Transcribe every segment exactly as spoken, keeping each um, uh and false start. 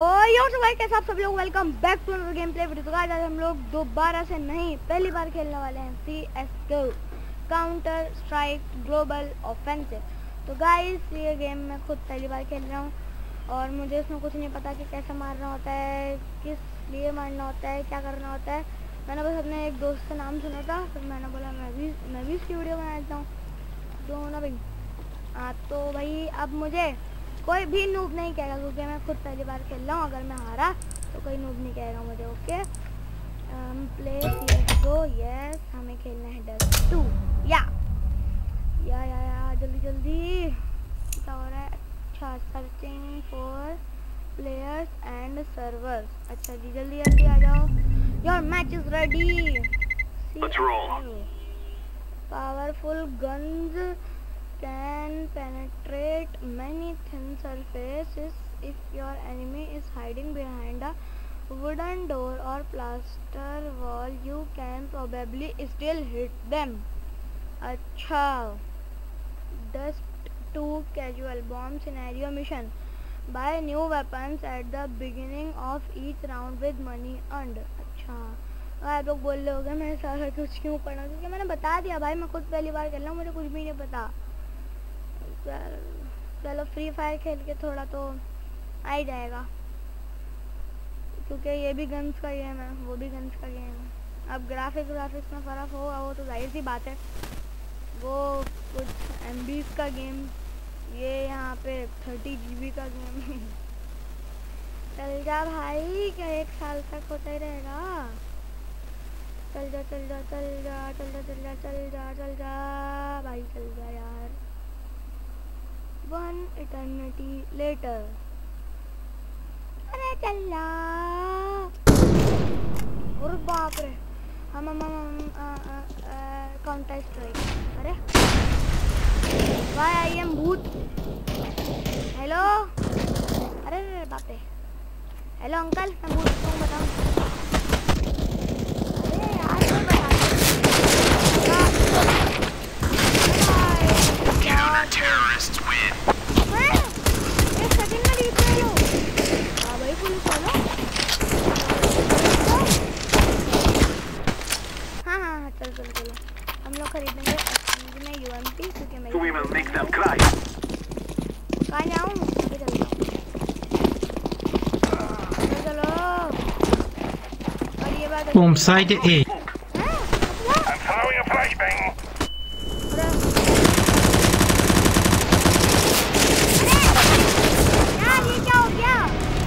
यो भाई कैसे आप सब लोग welcome back to another game play video. तो गाइस आज हम लोग दोबारा से नहीं पहली बार खेलने वाले हैं C S GO counter strike global offensive. तो गाइस ये गेम मैं खुद पहली बार खेल रहा हूँ और मुझे इसमें कुछ नहीं पता कि कैसे मारना होता है, किस लिए मारना होता है, क्या करना होता है। मैंने बस अपने एक दोस्त का नाम सुना था फिर मैंने बोला मैं भी मैं भी इसकी वीडियो बना देता हूँ। तो ना भाई हाँ तो भाई अब मुझे कोई भी नूब नहीं कहेगा क्योंकि मैं खुद पहली बार खेल रहा हूँ। अगर मैं हारा तो कोई नूब नहीं कहेगा मुझे। ओके प्ले सीएसगो यस हमें खेलना है डस्ट टू या या या या जल्दी जल्दी क्या हो रहा है। अच्छा searching for players and servers. अच्छा जी जल्दी जल्दी आ जाओ। Your match is ready. Powerful guns can penetrate many thin surfaces. If your enemy is hiding behind a wooden door or plaster wall, you can probably still hit them. अच्छा Dust two casual bomb scenario mission. Buy new weapons at the beginning of each round with money earned. अच्छा आप लोग बोल रहे होगे मैं सारा कुछ क्यों पढ़ा क्योंकि मैंने बता दिया भाई मैं खुद पहली बार खेल रहा हूँ, मुझे कुछ भी नहीं पता। चलो फ्री फायर खेल के थोड़ा तो आ ही जाएगा क्योंकि ये भी गन्स का गेम है वो भी गन्स का गेम है। अब ग्राफिक्स ग्राफिक्स में फ़र्क होगा वो तो जाहिर सी बात है, वो कुछ एम बीज़ का गेम ये यहाँ पे थर्टी जी बी का गेम। चल जा भाई क्या एक साल तक होता ही रहेगा। चल जा चल जा चल जा चल जा चल जा चल जा चल जा भाई चल जा यार। One eternity later. अरे चल्ला और बाप रे हम हम हम काउंटर स्ट्राइक। अरे वाई आई एम भूत। हेलो अरे अरे बाप रे हेलो अंकल मैं भूत हूँ बताऊँ। अरे यार कोई बता हम लोग खरीदेंगे में यूएमपी क्योंकि मैं we will make them cry। कहाँ जाऊँ अभी चल चलो और ये बात Bomb side A। I'm throwing a flashbang। यार ये क्या हो गया।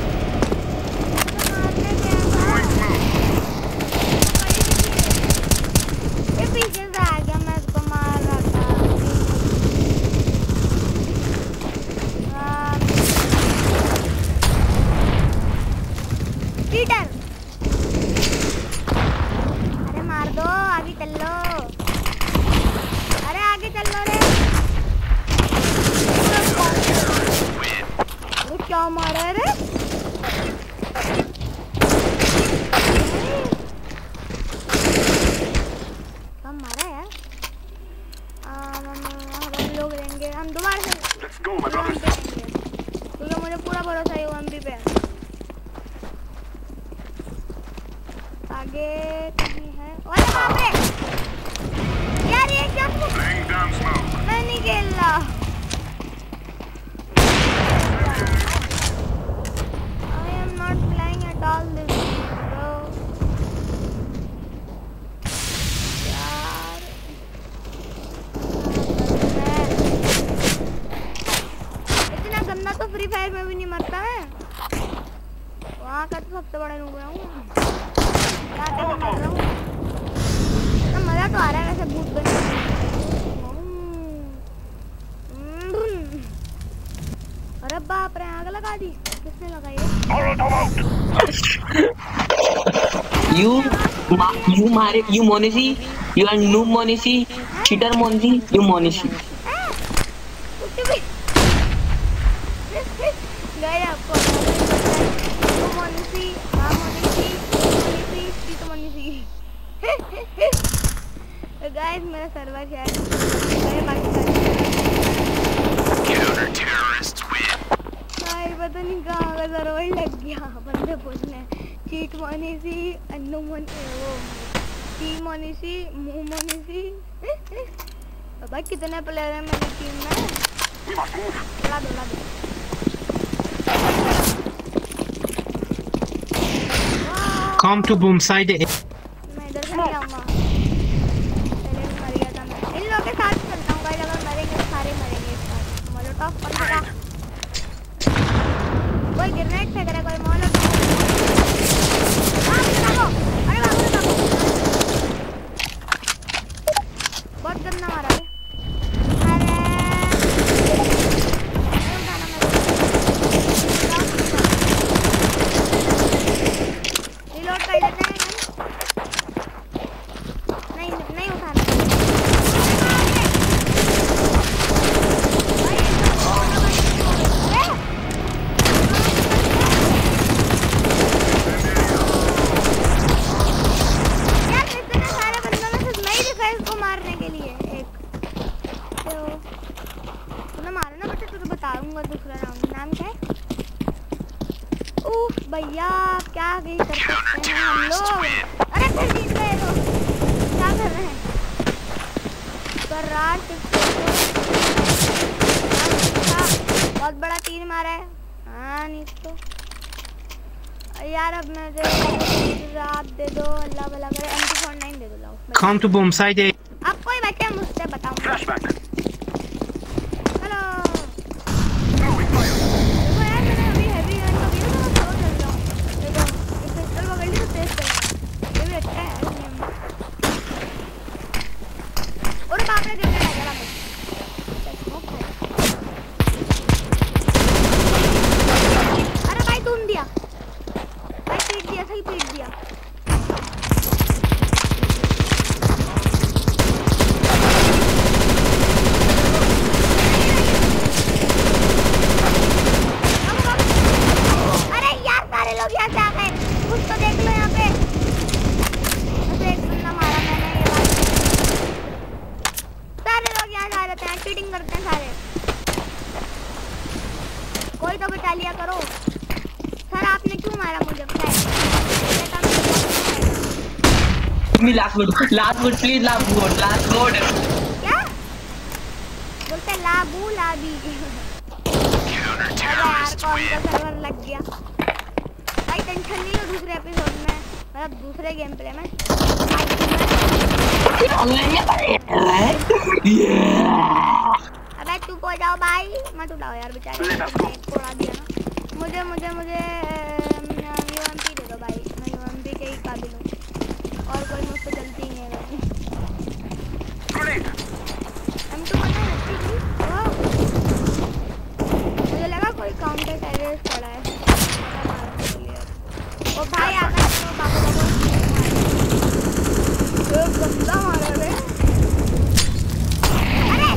अरे मार दो आगे चल लो। अरे आगे चल लो रे। अरे क्या मारा है रे। क्या मारा यार। हम लोग लेंगे हम दोबारा से क्योंकि मुझे पूरा भरोसा है यूएमपी पे। आगे कहीं है। अरे बाप रे यार ये क्या मैं नहीं खेल रहा। I am not playing at all this game bro। यार इतना गंदा तो फ्री फायर में भी नहीं मरता है। वहाँ का तो सबसे बड़ा नूब हूँ। तो मजा तो आ रहा है वैसे भूत बनने। अरे बाप रे आग लगा दी किसने लगाई you you मारे you मोनिसी you are noob मोनिसी cheater मोनिसी you मोनिसी गए आपको मोनिसी हाँ मोनिसी मोनिसी तो मोनिसी। तो गाइस मेरा सर्वर शायद मेरे पास Counter terrorists win। भाई पता नहीं कहाँ का सर्वर लग गया बंदे पूछने चीट मोनीसी अन्नू मोनी वो टी मोनीसी मुंह मोनीसी। भाई कितने प्लेयर हैं मेरी टीम में? उड़ा दो उड़ा दो। Come to boom side. मैं इधर से नहीं आऊँगा। पहले भी मर गया था मैं। इन लोगों के साथ चलता हूँ गाइस, अगर मरेंगे तो सारे मरेंगे एक साथ। मोलोटॉव पकड़ा। कोई ग्रेनेड फेंक रहा है, कोई मोलोटॉव। हाँ मुझे भागो, अरे भागो भागो। बहुत गंदा मारा है। अरे उठाना मेरे को। रिलोड कर लेते हैं। नहीं नहीं उठाना। दूसरा राउंड नाम क्या है? उफ भैया क्या भी कर सकते हैं हम लोग। अरे फिर जीत गए तो क्या कर रहे हैं? करार बहुत बड़ा तीर मारा है। हाँ नहीं तो यार अब मुझे आप दे दो, अल्लाह भला करे। एम टू फोर्टी नाइन दे दो लाओ। Come to boom side. अब कोई बच्चे मुझसे बताऊंगा। चीटिंग करते हैं सारे। कोई तो बचा लिया करो। सर आपने क्यों मारा मुझे? Last word last word please last word last word क्या बोलते? लाबू लाबी। अरे यार कौन सा सर्वर लग गया भाई? टेंशन नहीं लो, दूसरे एपिसोड में मतलब दूसरे गेम प्ले में अबे तू को जाओ भाई, मत उड़ाओ यार बेचारे, उड़ा दिया ना। मुझे मुझे मुझे यूएमपी दे दो भाई, मैं यूएमपी के ही काबिल हूँ और कोई मुझसे गलती नहीं है भाई। हम तो पता है मुझे लगा कोई काउंटर टेररिस्ट पड़ा है ओ भाई। आकर तो बाबू बाबू एक गंदा मारा रे। अरे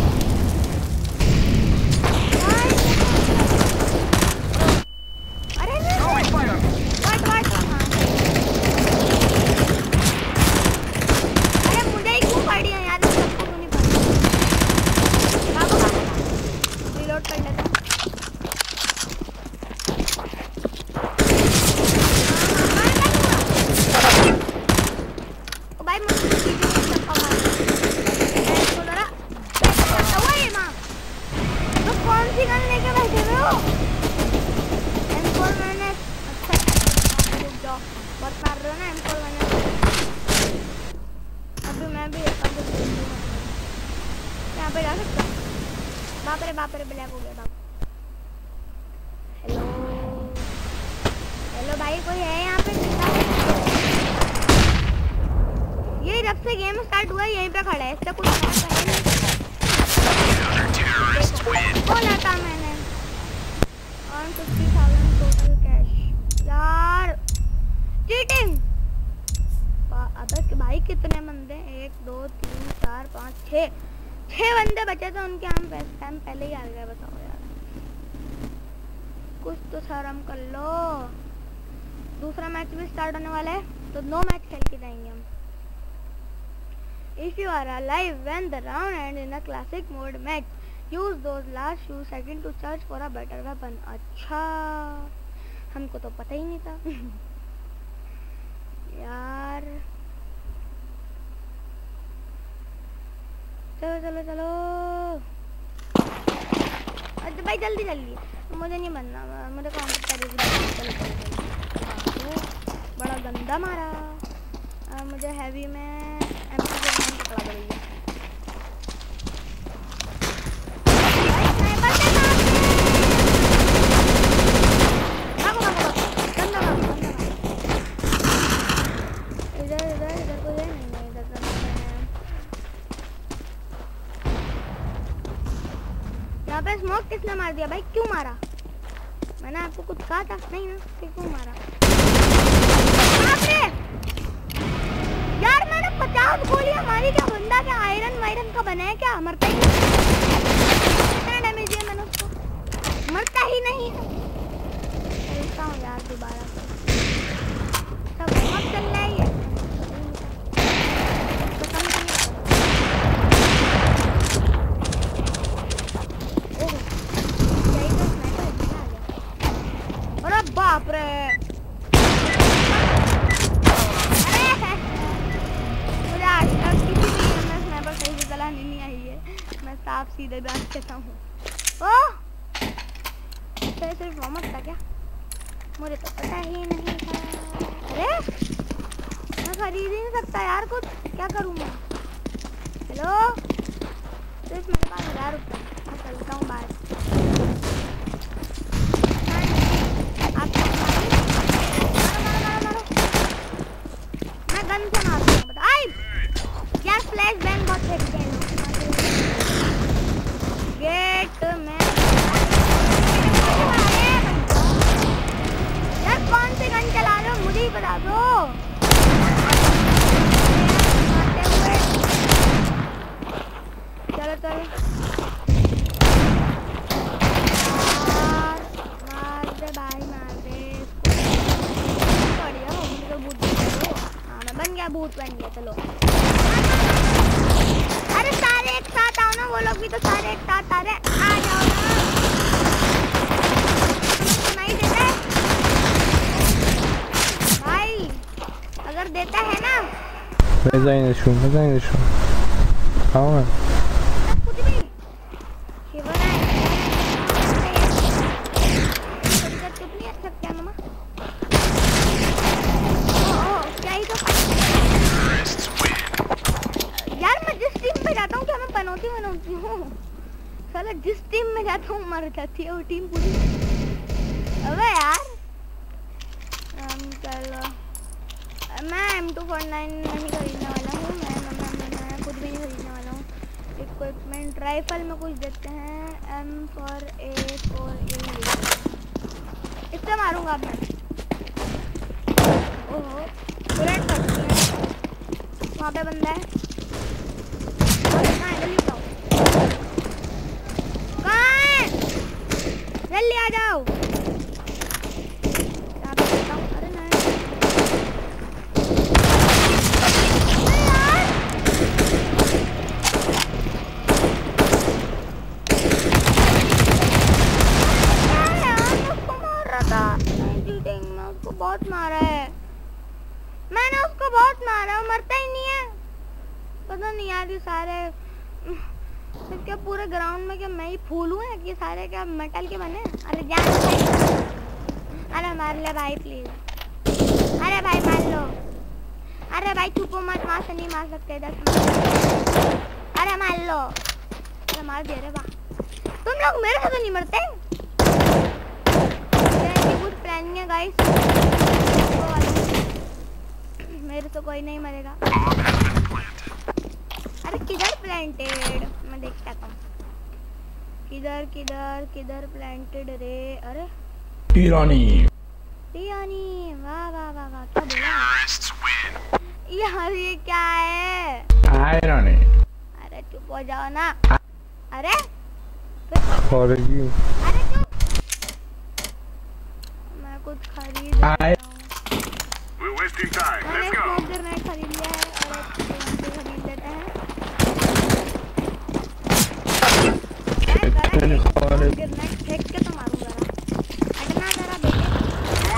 अरे वाट वाट अरे मुझे ही क्यों पड़ी है यार? सबको क्यों नहीं पड़ी? भागो भागो, रिलोड कर लेता हूँ। भाई मुझे चक्का मार इसको जरा ओए मां। तो कौन सी गन लेके बैठे हो? एम फोर मैंने अच्छा रुक जाओ, बहुत मार रहे हो ना एम फोर मैंने। अभी मैं भी अंदर यहाँ पे जा सकता हूँ। बाप रे बाप रे ब्लैक हो गया बाप। हेलो हेलो भाई, कोई है यहाँ पे? ये जब से गेम स्टार्ट हुआ है यहीं पे खड़ा है, इससे कुछ बोला था मैंने। One fifty thousand total cash यार। चीटिंग। अबे भाई कितने बंदे? एक दो तीन चार पाँच छः छः बंदे बचे थे, उनके हम टाइम पहले ही आ गए। बताओ यार, कुछ तो शर्म कर लो। दूसरा मैच भी स्टार्ट होने वाला है तो नौ मैच खेल के जाएंगे हम। If you are alive when the round ends in a classic mode match, use those last few seconds to search for a better weapon. अच्छा हमको तो पता ही नहीं था। यार चलो चलो चलो, अच्छा भाई जल्दी जल्दी, मुझे नहीं बनना, मुझे काउंटर कर। चलो चलो, बड़ा गंदा मारा। आ, मुझे हैवी में एम पी सेवन पकड़ा पड़ेगी। इधर इधर इधर को नहीं, इधर तो नहीं है। यहाँ पे स्मोक किसने मार दिया भाई? क्यों मारा? मैंने आपको कुछ कहा था नहीं ना, क्यों मारा? यार मैंने पचास गोलियां मारी, क्या बंदा क्या आयरन वायरन का बना है क्या? मरता ही नहीं। कितना डैमेज दिया मैंने उसको, मरता ही नहीं है। चलता हूँ यार दोबारा से, सब बहुत चल रहा है। अरे बाप रे, मुझे आज तक किसी भी गेम में स्नाइपर सही से चलानी नहीं आई है। मैं साफ सीधे बात कहता हूँ। ओह तो सिर्फ मोहम्मद था क्या? मुझे तो पता ही नहीं था। अरे मैं खरीद ही नहीं सकता यार कुछ, क्या करूँ मैं? हेलो, सिर्फ मेरे पास हजार रुपये, मैं चलता हूँ बाहर। मैं गन से मारता हूँ, बता। आई यार फ्लैश बैंग बहुत फेंकते हैं गेट में। यार कौन से गन चला रहे हो मुझे ही बता दो। चलो चलो मार दे भाई, मार दे। बढ़िया हो, मुझे तो भूत बन गया। हाँ मैं बन गया, भूत बन गया। चलो अरे सारे एक साथ आओ ना, वो लोग भी तो सारे एक साथ आ रहे। आ जाओ ना, नहीं देते भाई, अगर देता है ना। بزنید شون بزنید شون تمام. कुछ भी शिवर है कितनी अच्छा क्या मामा। ओह क्या ही तो यार, मैं जिस टीम में जाता हूँ क्या मैं पनौती बनौती हूँ? साला जिस टीम में जाता हूँ मर जाती है वो टीम पूरी। अबे यार चलो, मैं एम टू फोर्टी नाइन नहीं खरीदने वाला हूँ। मैं मैं मैं मैं खुद भी नहीं खरीदने वाला हूँ। इक्विपमेंट राइफल में कुछ देते हैं, M four A four A, इससे मारूंगा मैं। ओहो बुलेट करती है, वहाँ पे बंदा है। कहाँ है? जल्दी बताओ कहाँ है, जल्दी आ जाओ। अरे नहीं बहुत मारा है मैंने उसको, बहुत मारा है, मरता ही नहीं है। पता नहीं यार ये सारे क्या पूरे ग्राउंड में क्या मैं ही फूल हूँ कि सारे क्या मेटल के बने? अरे जान, अरे मार ले भाई प्लीज। अरे भाई मार लो। अरे भाई छुपो मत, वहाँ से नहीं मार सकते इधर। अरे मार लो। अरे मार दे रे वाह, तुम लोग मेरे से तो नहीं मरते। कुछ प्लानिंग है गाइस, मेरे तो कोई नहीं मरेगा। अरे किधर प्लांटेड, मैं देखता हूँ किधर किधर किधर प्लांटेड रे। अरे ईरानी ईरानी, वाह वाह वाह वाह, क्या बोला यार? ये क्या है? ईरानी। अरे चुप हो जाओ ना। अरे खारगी, अरे चुप, मैं कुछ खरीद रहा हूँ। We're wasting time. मैंने Let's go. स्मोक ग्रेनेड खरीद लिया है और अब खरीद लेते हैं। ग्रेनेड फेंक के तो मारूंगा। हटना जरा बेटे।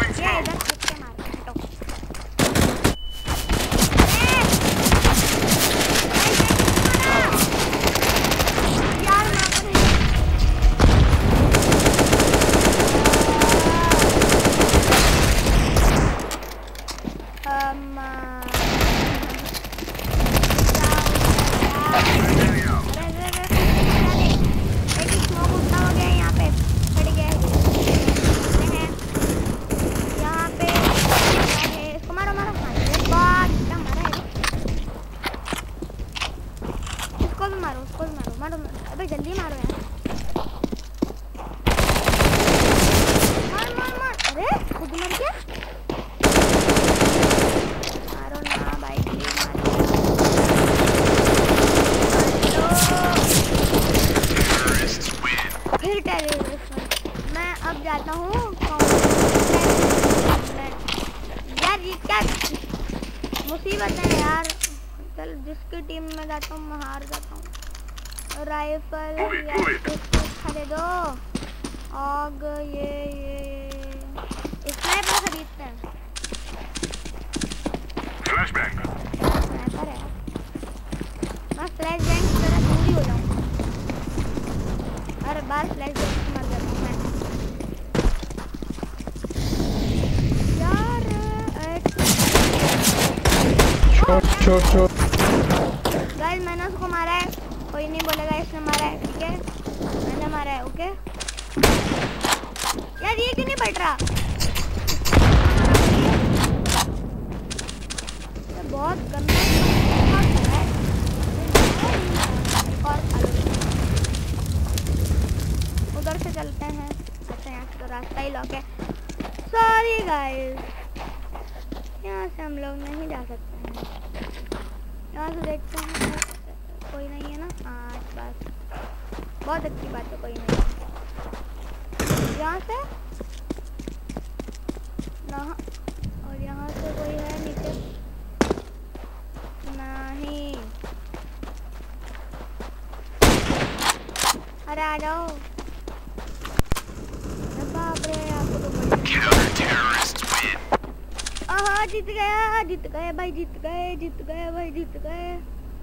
फिर टेररिस्ट। मैं अब जाता हूँ यार, ये क्या मुसीबत है यार। चल जिसकी टीम में जाता हूँ मैं हार जाता हूँ। राइफल खरीदो, आग ये ये स्नाइपर खरीदते हैं। Flashbang. स्नाइपर है, मैं फ्लैश बैंग की तरह दूर ही हो जाऊँ। हर बार फ्लैश बैंग से मर जाता हूँ मैं यार। छोड़ छोड़ छोड़। गाइस मैंने उसको मारा है, कोई नहीं बोलेगा इसने मारा है, ठीक है मैंने मारा है। ओके यार ये क्यों नहीं बढ़ रहा? ये बहुत गंदा है। और उधर से चलते हैं। अच्छा यहाँ से तो रास्ता ही लॉक है। सॉरी गाइस, यहाँ से हम लोग नहीं जा सकते हैं। यहाँ से देखते हैं कोई नहीं है ना। हाँ बस बहुत अच्छी बात है, कोई नहीं है यहाँ से ना। और यहाँ से कोई है नीचे नहीं? अरे आ जाओ। बाप रे आपको तो आहा जीत गया, जीत गए भाई, जीत गए, जीत गए भाई, जीत गए।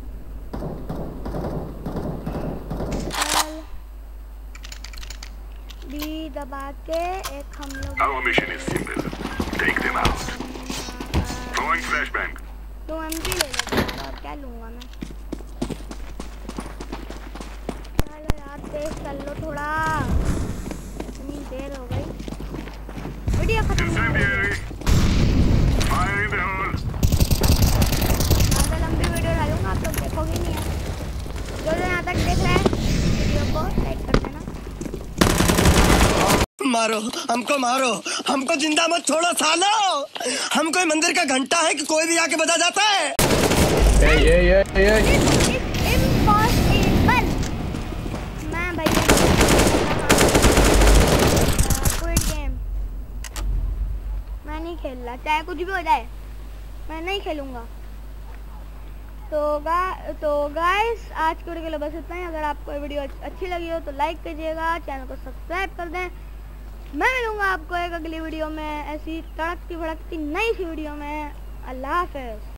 बी दबा के एक हम लोग। Our mission is simple. Take them out. Throwing flashbang. तो एमपी ले लेते हैं और क्या लूँगा मैं। चलो यार तेज चल लो थोड़ा, इतनी देर हो गई। वीडियो खत्म हो गई। Incendiary. Fire in the hole. ज़्यादा लंबी वीडियो डालूंगा, आप लोग देखोगे नहीं है। जो जो यहाँ तक देख रहे हैं वीडियो को लाइक कर देना। मारो हमको, मारो हमको, जिंदा मत छोड़ो सालो। हम कोई मंदिर का घंटा है कि कोई भी आके बजा जाता है। Ah ah ah ah impossible. मैं भैया क्विट गेम, मैं नहीं खेल रहा, चाहे कुछ भी हो जाए मैं नहीं खेलूंगा। तो गा तो गाइस आज के वीडियो के लिए बस इतना ही। अगर आपको वीडियो अच्छी लगी हो तो लाइक कीजिएगा, चैनल को सब्सक्राइब कर दें। मैं मिलूंगा आपको एक अगली वीडियो में ऐसी तड़कती भड़कती नई सी वीडियो में। अल्लाह हाफ़िज़।